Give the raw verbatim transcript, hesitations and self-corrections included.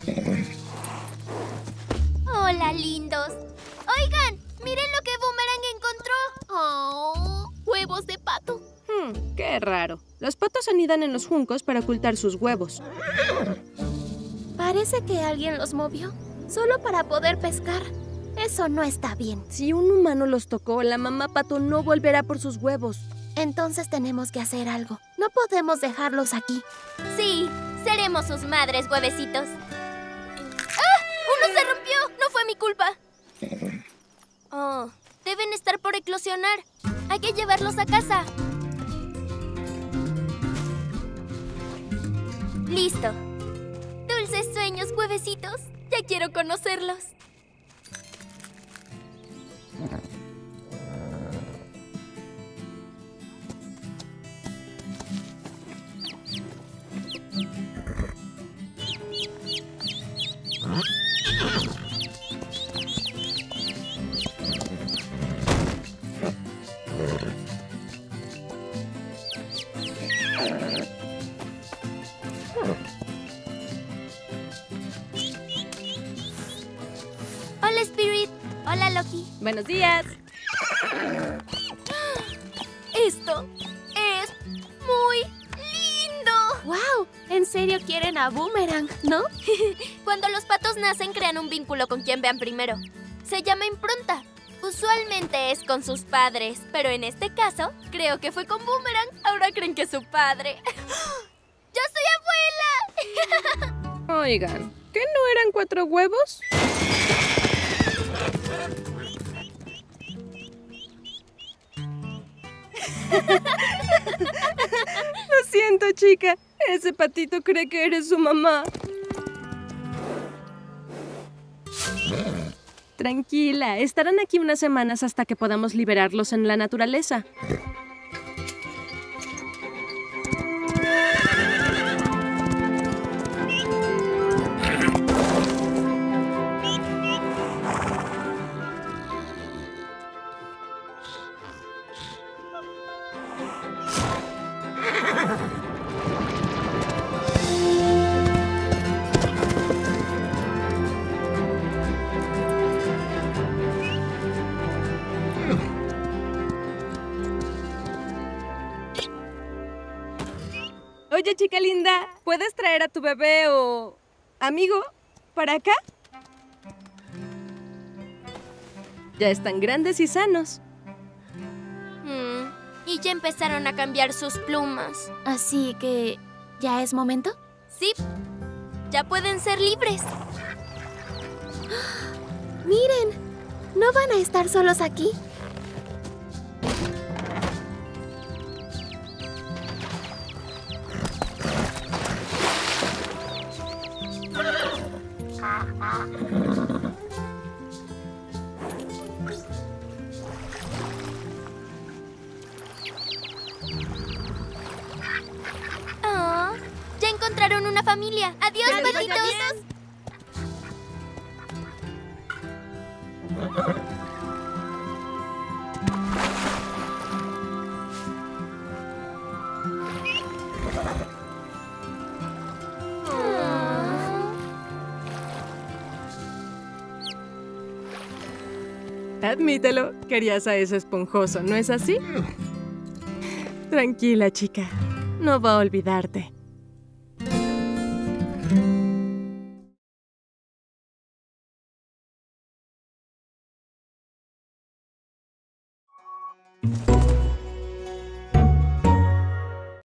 Hola, lindos. Oigan, miren lo que Boomerang encontró. Oh, huevos de pato. Hmm, qué raro. Los patos anidan en los juncos para ocultar sus huevos. Parece que alguien los movió, solo para poder pescar. Eso no está bien. Si un humano los tocó, la mamá pato no volverá por sus huevos. Entonces tenemos que hacer algo. No podemos dejarlos aquí. Sí, seremos sus madres, huevecitos. ¡Ah! ¡Uno se rompió! ¡No fue mi culpa! Oh, deben estar por eclosionar. Hay que llevarlos a casa. Listo. Dulces sueños, huevecitos. Ya quiero conocerlos. Hola, Spirit. Hola, Loki. ¡Buenos días! Esto es muy lindo. ¡Wow! ¿En serio quieren a Boomerang, no? Cuando los patos nacen, crean un vínculo con quien vean primero. Se llama impronta. Usualmente es con sus padres, pero en este caso, creo que fue con Boomerang. Ahora creen que es su padre. ¡Yo soy abuela! Oigan, ¿qué no eran cuatro huevos? Lo siento, chica. Ese patito cree que eres su mamá. Tranquila, estarán aquí unas semanas hasta que podamos liberarlos en la naturaleza. Oye, chica linda, ¿puedes traer a tu bebé o amigo para acá? Ya están grandes y sanos. Mm, y ya empezaron a cambiar sus plumas. Así que, ¿ya es momento? Sí, ya pueden ser libres. ¡Miren! ¿No van a estar solos aquí? Oh, ya encontraron una familia. ¡Adiós, patitos! Admítelo, querías a ese esponjoso, ¿no es así? Tranquila, chica. No va a olvidarte.